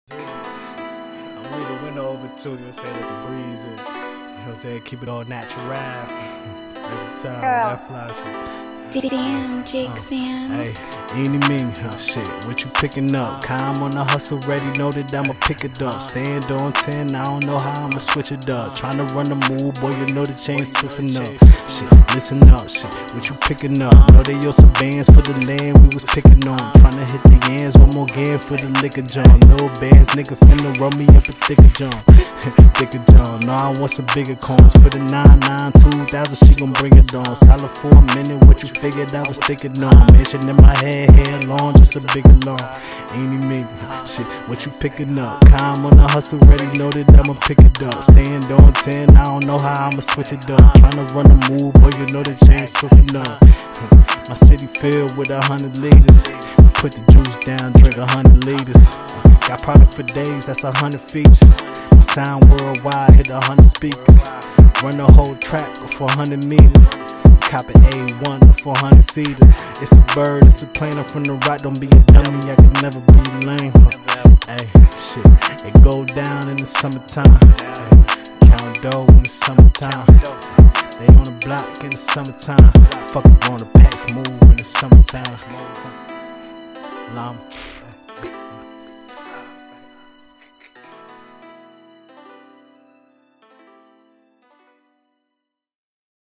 I'm leaving the window over too, you know what I'm saying, let the breeze in. You know what I'm saying, keep it all natural. Every time, that fly shit. Damn, Jake Sam. Hey, any mean, shit, what you picking up? Calm on the hustle, ready, know that I'ma pick it up. Stand on 10, I don't know how I'ma switch it up. Tryna run the move, boy, you know the chain's swiffing up. Shit, listen up, shit, what you picking up? Know they owe some bands for the land we was picking on. Tryna hit the ends, one more game for the liquor jump. No bands, nigga finna run me up a thicker jump. Thicker jump, no, I want some bigger coins. For the 99, 2000, she gon' bring it on. Solid for a minute, what you figured I was thinking on. Mansion in my head, hair long, just a bigger long. Ain't me, shit, what you picking up? Calm on the hustle, ready, know that I'ma pick it up. Stand on 10, I don't know how I'ma switch it up. Tryna run the move, boy, you know the chain's swiffing up. My city filled with 100 liters. Put the juice down, drink 100 liters. Got product for days, that's 100 features. My sound worldwide, hit 100 speakers. Run the whole track for 100 meters. Cop an A1 for 400 seater. It's a bird, it's a plane, I'm from the rock, don't be a dummy, I can never be lame. Hey, shit, it go down in the summertime. Count dough in the summertime. They on the block in the summertime. Fuck on the packs, move in the summertime. Lama.